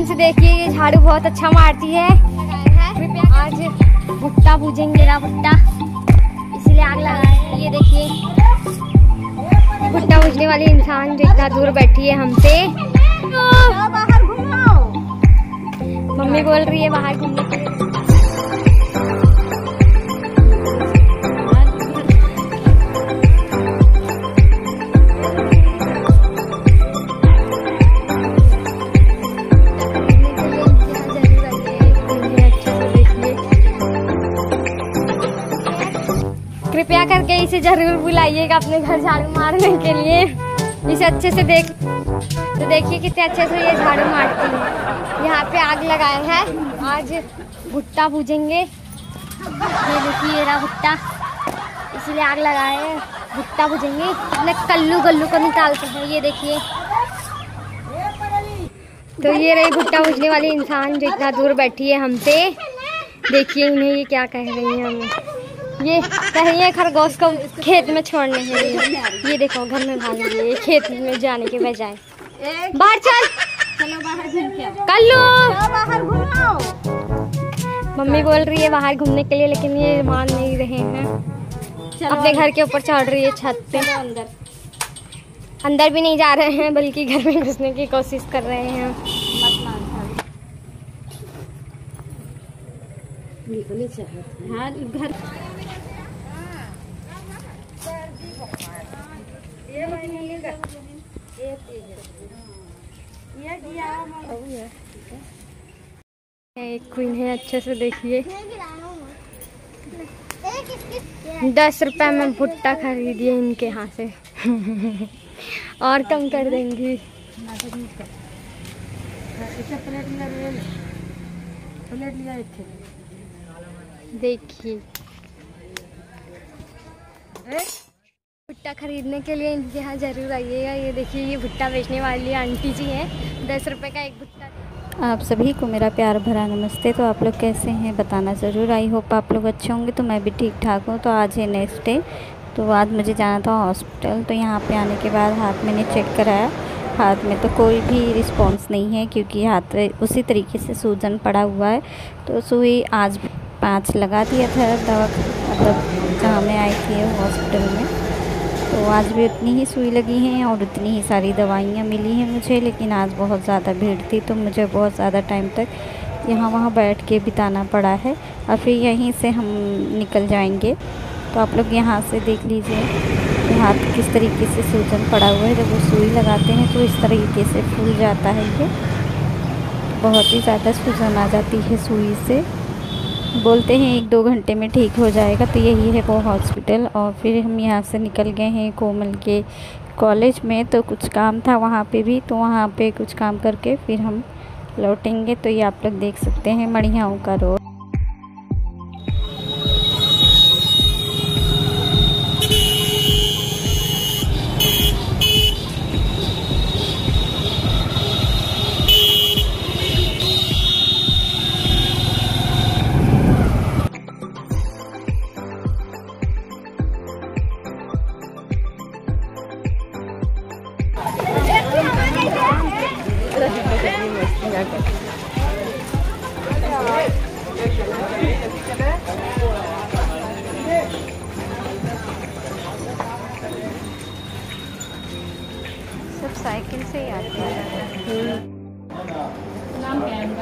ध्यान से देखिए, ये झाड़ू बहुत अच्छा मारती है। आज भुट्टा पूजेंगे, भुट्टा इसलिए आग लगाए हैं। ये देखिए भुट्टा पूजने वाली इंसान जो इतना दूर बैठी है हमसे। बाहर घूमो। मम्मी बोल रही है बाहर घूमने के लिए। कृपया करके इसे जरूर बुलाइएगा अपने घर झाड़ू मारने के लिए। इसे अच्छे से तो देखिए कितने अच्छे से ये झाड़ू मारती है। यहाँ पे आग लगाए हैं, आज भुट्टा पूजेंगे। ये देखिए ये रहा भुट्टा, इसीलिए आग लगाए हैं, भुट्टा पूजेंगे। अपने कल्लू को निकालते हैं। ये देखिए, तो ये रही भुट्टा पूजने वाली इंसान जो इतना दूर बैठी है हमसे। देखिए इन्हें ये क्या कह रही है हमें। ये कह रही है खरगोश को खेत में छोड़ने के लिए। ये देखो घर में भाग रही है खेत में जाने के बजाय। बाहर चलो बाहर घूम के कल्लू, बाहर घूमो। मम्मी बोल रही है बाहर घूमने के लिए, लेकिन ये मान नहीं रहे हैं। अपने घर के ऊपर चढ़ रही है छत पे। अंदर भी नहीं जा रहे हैं, बल्कि घर में घुसने की कोशिश कर रहे हैं। हाँ घर एक क्वीन है, अच्छे से देखिए। 10 रुपए में भुट्टा खरीदिए इनके यहाँ से और कम कर देंगी। देखिए भुट्टा खरीदने के लिए इनके यहाँ जरूर आइएगा। ये देखिए ये भुट्टा बेचने वाली आंटी जी हैं, 10 रुपए का एक भुट्टा। आप सभी को मेरा प्यार भरा नमस्ते। तो आप लोग कैसे हैं बताना ज़रूर। आई होप आप लोग अच्छे होंगे। तो मैं भी ठीक ठाक हूँ। तो आज है नेक्स्ट डे। तो आज मुझे जाना था हॉस्पिटल। तो यहाँ पे आने के बाद हाथ मैंने चेक कराया। हाथ में तो कोई भी रिस्पॉन्स नहीं है, क्योंकि हाथ उसी तरीके से सूजन पड़ा हुआ है। तो सुई आज 5 लगा दिया था दवा, मतलब जहाँ मैं आई थी हॉस्पिटल में। तो आज भी उतनी ही सुई लगी हैं और उतनी ही सारी दवाइयाँ मिली हैं मुझे। लेकिन आज बहुत ज़्यादा भीड़ थी, तो मुझे बहुत ज़्यादा टाइम तक यहाँ वहाँ बैठ के बिताना पड़ा है। और फिर यहीं से हम निकल जाएंगे। तो आप लोग यहाँ से देख लीजिए कि हाथ किस तरीके से सूजन पड़ा हुआ है। जब वो सुई लगाते हैं तो इस तरीके से फूल जाता है। ये बहुत ही ज़्यादा सूजन आ जाती है सुई से। बोलते हैं 1-2 घंटे में ठीक हो जाएगा। तो यही है वो हॉस्पिटल। और फिर हम यहाँ से निकल गए हैं कोमल के कॉलेज में। तो कुछ काम था वहाँ पे भी, तो वहाँ पे कुछ काम करके फिर हम लौटेंगे। तो ये आप लोग देख सकते हैं मढ़ियाओं का रोड। सब साइकिल से ही आते हैं। नाम क्या है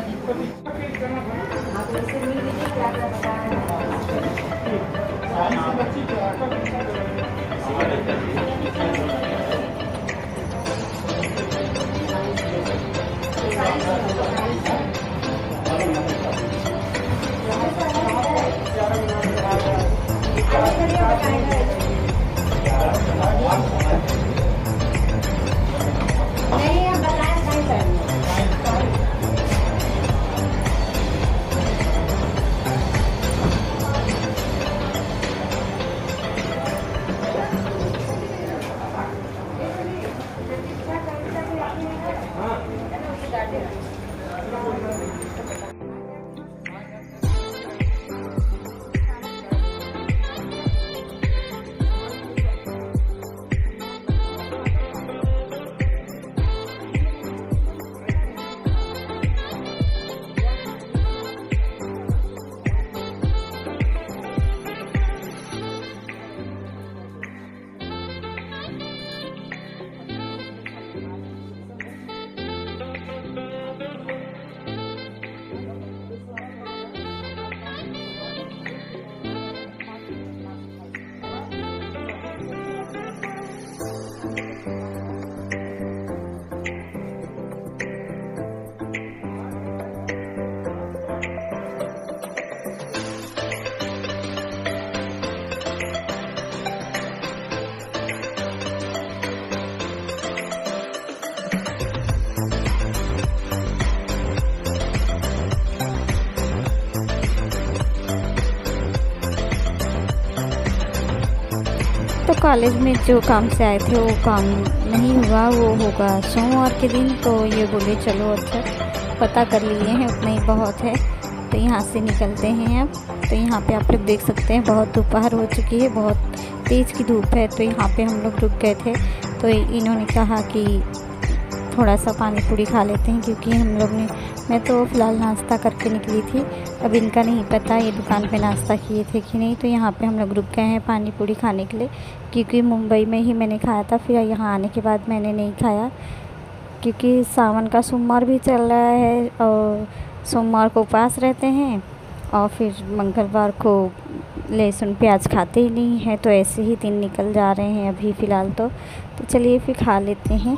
तो कॉलेज में जो काम से आए थे वो काम नहीं हुआ, वो होगा सोमवार के दिन। तो ये बोले चलो अच्छा पता कर लिए हैं, उतना ही बहुत है, तो यहाँ से निकलते हैं अब। तो यहाँ पे आप लोग देख सकते हैं बहुत दोपहर हो चुकी है, बहुत तेज़ की धूप है। तो यहाँ पे हम लोग रुक गए थे, तो इन्होंने कहा कि थोड़ा सा पानी पूरी खा लेते हैं, क्योंकि हम लोग ने, मैं तो फ़िलहाल नाश्ता करके निकली थी, अब इनका नहीं पता ये दुकान पे नाश्ता किए थे कि नहीं। तो यहाँ पे हम लोग रुक गए हैं पानी पूरी खाने के लिए, क्योंकि मुंबई में ही मैंने खाया था, फिर यहाँ आने के बाद मैंने नहीं खाया, क्योंकि सावन का सोमवार भी चल रहा है और सोमवार को उपवास रहते हैं और फिर मंगलवार को लहसुन प्याज खाते ही नहीं है। तो ऐसे ही दिन निकल जा रहे हैं अभी फ़िलहाल तो चलिए फिर खा लेते हैं।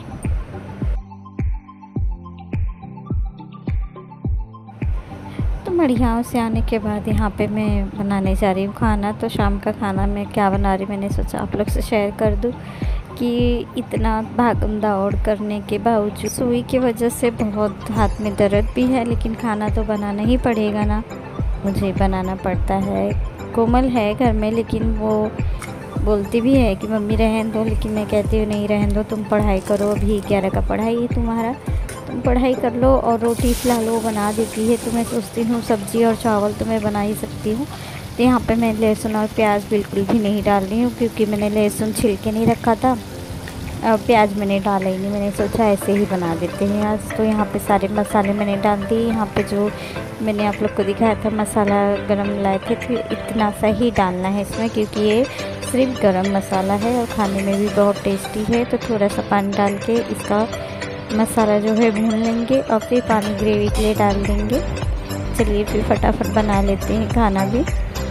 मढ़ियाओं से आने के बाद यहाँ पे मैं बनाने जा रही हूँ खाना। तो शाम का खाना मैं क्या बना रही, मैंने सोचा आप लोग से शेयर कर दूँ कि इतना भागम दौड़ करने के बावजूद सुई की वजह से बहुत हाथ में दर्द भी है, लेकिन खाना तो बनाना ही पड़ेगा ना, मुझे बनाना पड़ता है। कोमल है घर में, लेकिन वो बोलती भी है कि मम्मी रहन दो, लेकिन मैं कहती हूँ नहीं रहन दो, तुम पढ़ाई करो, अभी 11 का पढ़ाई है तुम्हारा, तुम पढ़ाई कर लो। और रोटी फ़िलहाल वो बना देती है, तो मैं सोचती हूँ सब्ज़ी और चावल तो मैं बना ही सकती हूँ। तो यहाँ पे मैं लहसुन और प्याज बिल्कुल भी नहीं डाल रही हूँ, क्योंकि मैंने लहसुन छिल के नहीं रखा था और प्याज मैंने डाला ही नहीं, मैंने सोचा ऐसे ही बना देते हैं आज। तो यहाँ पे सारे मसाले मैंने डाल दिए। यहाँ पे जो मैंने आप लोग को दिखाया था मसाला गरम लाए थे, तो इतना सा ही डालना है इसमें, क्योंकि ये सिर्फ गरम मसाला है और खाने में भी बहुत टेस्टी है। तो थोड़ा सा पानी डाल के इसका मसाला जो है भून लेंगे और फिर पानी ग्रेवी के लिए डाल देंगे। चलिए फिर फटाफट बना लेते हैं खाना भी।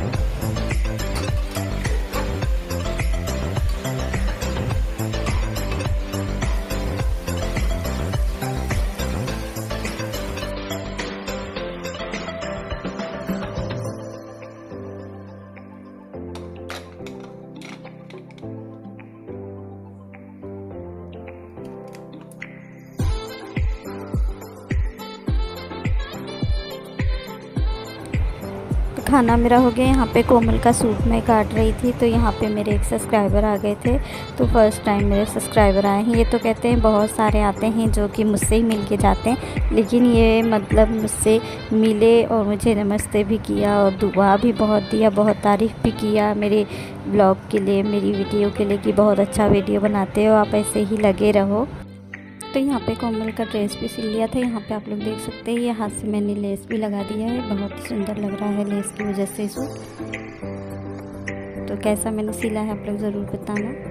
खाना मेरा हो गया। यहाँ पे कोमल का सूट मैं काट रही थी, तो यहाँ पे मेरे एक सब्सक्राइबर आ गए थे, तो फर्स्ट टाइम मेरे सब्सक्राइबर आए हैं। ये तो कहते हैं बहुत सारे आते हैं जो कि मुझसे ही मिल के जाते हैं, लेकिन ये मतलब मुझसे मिले और मुझे नमस्ते भी किया और दुआ भी बहुत दिया, बहुत तारीफ़ भी किया मेरे ब्लॉग के लिए, मेरी वीडियो के लिए कि बहुत अच्छा वीडियो बनाते हो, आप ऐसे ही लगे रहो। तो यहाँ पे कोमल का ड्रेस भी सिल लिया था। यहाँ पे आप लोग देख सकते हैं ये हाथ से मैंने लेस भी लगा दिया है, बहुत ही सुंदर लग रहा है लेस की वजह से सूट। तो कैसा मैंने सिला है आप लोग ज़रूर बताना।